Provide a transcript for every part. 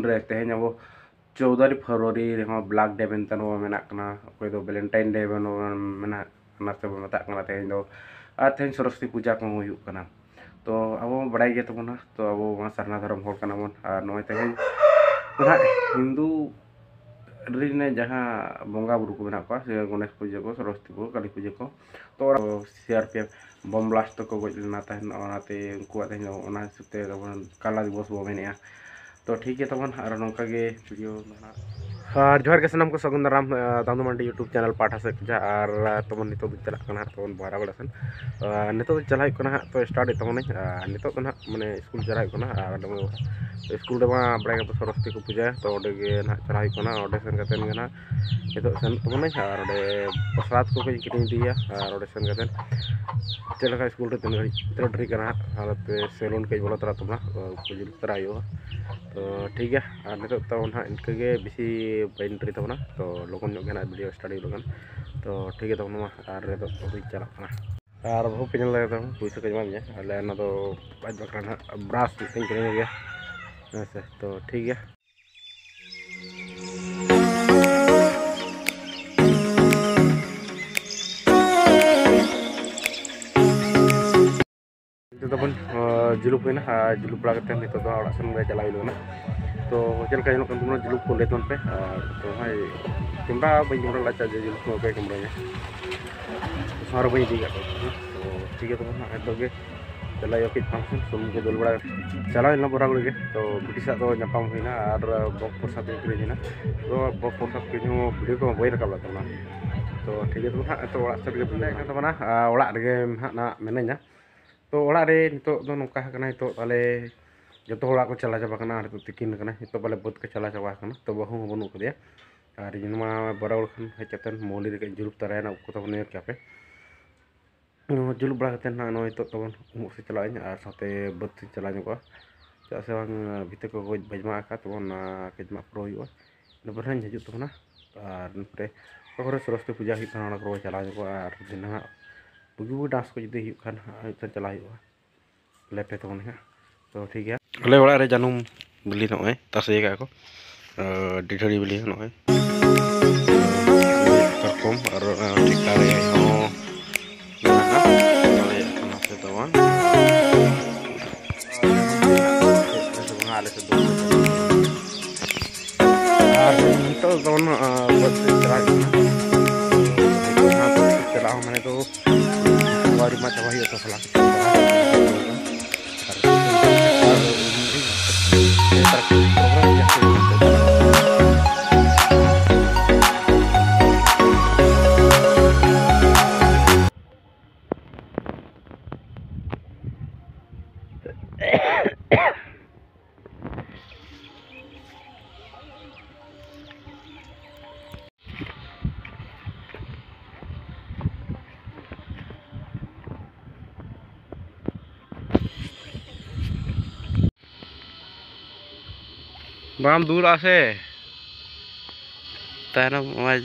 रे तेहें अब 14 फरवरी black day बनता मेना अकोय दो वैलेंटाइन डे मेना से मता तेहें दो तेहें सरस्वती पूजा को हुयुग तो अब बड़ाई गे तबना तो अब सारना धर्म होड़ कना बन और नय तेहें हिंदू ने जहाँ बंगा बुरु को मेना गणेश पूजा को सरस्वती को काली पूजा को तो CRPF बम ब्लास्ट को गज लेना उनते उनको हिसाबते काला दिवस बो मेने तो ठीक है तबन और नौका गे वीडियो और जोहर के सनम को सगुन दाराम दामदो मंडी यूट्यूब चैनल पाठा से खजा और तबन नितो चला तबन बारा बड़ा सन नितो चला तो स्टार्ट तबन नितो माने स्कूल चला स्कूल रे बड़ा सरस्वती को पूजा तो ना चला ओडे सेन कतेन गना नितो सेन तबन और प्रसाद को किटिंग दिया और सेन कतेन चलका स्कूल रे तीन ड्री करना सेलून के बोला तरा तबना पूजा तरा तो ठीक है और नितो तो ना इनके बेसी बैन ड्री तबना तो लोगन जो वीडियो स्टार्ट लगन तो ठीक है तबना और नितो तो चला और बहु पिन लगे तो पैसा को जमा अले ना तो आज बकरा ब्राश तीन किने गया ऐसे तो ठीक है तबन जुलूप होना जुलूप बड़ा नितो ओड़ा सेन चला ना तो चलका जुलूप को लेतन पे तो भाई कैमरा बी कैमरा लाचा जुलूप को पे कैमरा सार बी दी तो ठीक है तब तो चला कि फंक्शन सुन को दुल बड़ा चला बरा गुड़े तो बिटी सा तो नापाम होना और बक प्रसाद किरीना तो बक प्रसाद की वीडियो को बई रखा तबना तो ठीक है तब तो ओड़ा सेट तबना ओड़ा रे ना मेना तो ओड़ा रे नितो दो नौका नितो ताले जो होड़ा को चला चाबा तिकिन नितो बाले बद के चला चाबा तो बहु बनू कदिया और इनमा बराबर खान हेचन मौली रे जुलूप तरायना उनको तब नेर क्या पे जुलूप बड़ा ना नई तो तबन उमुक से चला और साथे बद से चला चेदा से भीतर को गज बजमा तबन कजमा प्रो इन हजू तबना और सरस्वती पूजा हो चला और दिन बुगी डांस को जुदी खान चला लेपे तबन तो ठीक है अले ओड़ा रे जानुम बिली नय तासे का को डिठड़ी बिली नय परकम और टिका रे हो ना से तबन आले से दो और तो तबन बस चला मैंने तो बारी मा चाबा तो फला बाम दूर आसे तायनम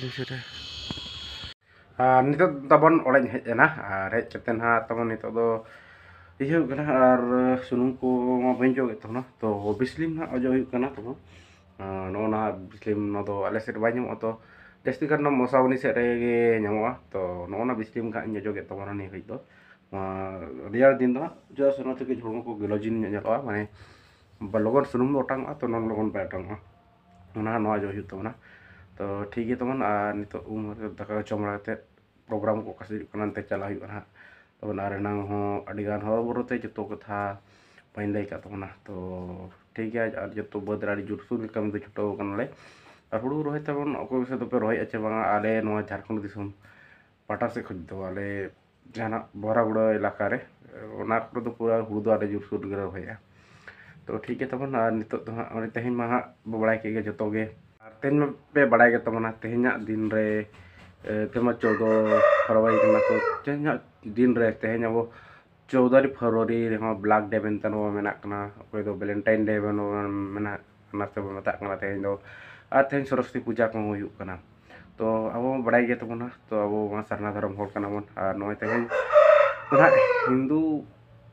नितो तबन ओड़ा हेजना और हेजते ना तबन नितो दो इयो और सुनुम को बी जोगे तबना तो बिस्लिम ना अजो तब ना बिस्लिम ना आले सेट बाई तो जास्ती कर मसावनी सेट रे नामा तो ना बिस्लिम का जोगे तबना नहीं हज दो रेयर दिन दो जो सुनो थे झुड़म को गिलोजिन माने लगन सुनुम अटांगा तो नन लगन बै अटांगा जो तबना तो ठीक है तबन नितो दाका जम बड़ा प्रोग्राम को कसते चला तबन अड़ान हरबरते जो कथा बी लै तबना तो ठीक है और जो बद जुरसुर कमी तो छुटावे और हुड़ू रही तबन अको से पे रही चे बा आले झारखंड दिसम पाटा से खज दो आले जहाँ बरागुड़ा इलाका रे तो पूरा हुड़ू दो आले जुरसुर रही तो ठीक है तबन नितो तेहें मा बड़ा के जो तेन पे बड़ा गे तबना तेहें दिन रे तेमा 14 फरवरी तो तेहें दिन रे तेहें अब 14 फरवरी ब्लैक डे बनता मेना अकोय दो वैलेंटाइन डे मेना से मता तेहें दो तेहें सरस्वती पूजा को हुयुग तो अब बड़ा गे तबना तो अब सारना धर्म होड़ कना बन और नय तेहें Hindu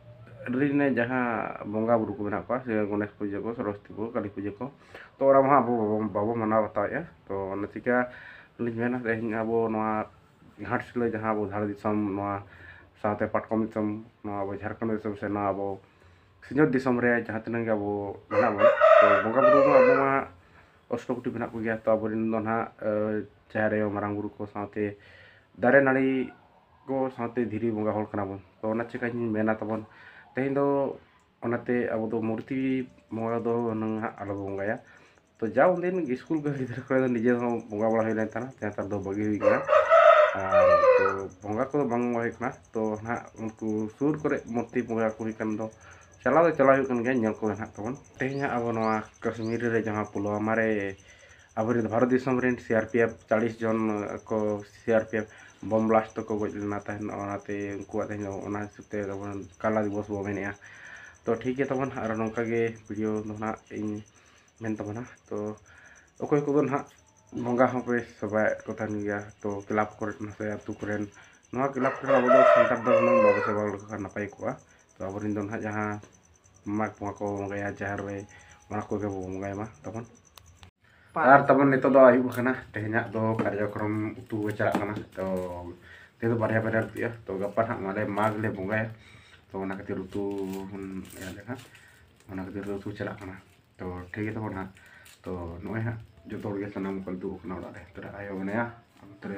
rine jahah bongga buru ko menak ko se Ganesh puja ko Saraswati ko Kali puja ko to orang mah babo manaw bataw ya to ona chika lin mena teh abo noa Ghatsila jahah abo dhar disam noa साथे पाटकम दिसम नवा abo Jharkhand दिसम से नवा abo सिंजोत दिसम रे जहां तिनांग abo मेना बन तो बंगा बुरु मा abo मा अष्टकोटि मेना को गया तो अबरिन दो ना चारे मारांग बुरु को साथे दारे नाड़ी को साथे धीरी बंगा होल कना बन तो ओना चिका मेना तबन तेहिं दो ओनाते abo दो मूर्ति मोगा दो नंग आलो बंगाया तो जाओ दिन स्कूल के गिदर को निजे बंगा बड़ा होइलेन तना तेतर दो बगी हुई गया तो बंगा को बंग होइकना तो ना उनको सुर करे मूर्ति बंगा को हिकन दो चलाव हुकन गया ñel को ना तबन तेहिं अब नवा कश्मीर रे जहां पुलवामा रे अब भारत दिसम रेन सीआरपीएफ 40 जन को सीआरपीएफ बम ब्लास्ट को गज लेना तहन ओनाते उनको तहन ओना हिसाबते तबन काला दिवस बो मेनेया तो ठीक है तबन आर नोंका गे वीडियो दोना इन मेन तबना तो ओकोय को ना बंगा हो पे सबाय को तहन गया तो क्लब करे से अतु करेन नवा क्लब करे अब सेंटर दो बाबू सेवा का नपाय को तो अबरिन दो ना जहां माग पुआ को गया जहर रे ओना को के बंगाय मा तबन आर तबन नितो दो आयु खाना तेहना दो कार्यक्रम उतु चला खाना तो ते दो बारया बारया दिया तो गप्पा ना माले माग ले बंगाय तो ओना खातिर उतु या लेखा ओना खातिर उतु चला खाना तो ठीक है तबन तो नोय हा जो तोड़ के सनाम कल दू खाना उड़ा रे तेरा आयो गनया अंतरे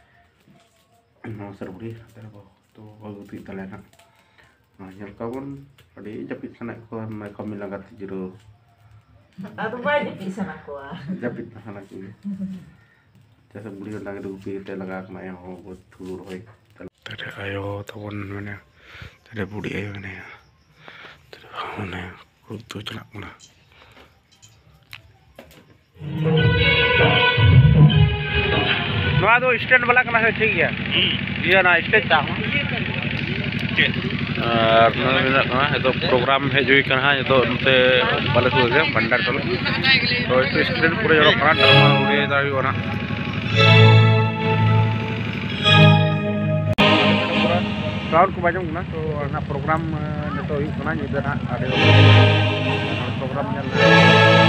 नौसर बुढ़ी तेरा तो बहुत तले ना ñel kabon adi japit sana ko may kami lagat jiro Aduh banyak di sana ko. japit sana ko jasa buli lang do pi te laga ma ya ho bot tur hoy tare ayo tabon mane tare budi ayo ne tare hone ko to chalak na नवा दो stand वाला कना है ठीक है ये ना stage ता और तो प्रोग्राम है जो कना है तो नते बाले तो भंडार चलो तो इस स्टूडेंट पूरे जरो कना टर्मा उड़े दाई होना साउंड को बाजम ना तो ना प्रोग्राम ने तो कना ये ना प्रोग्राम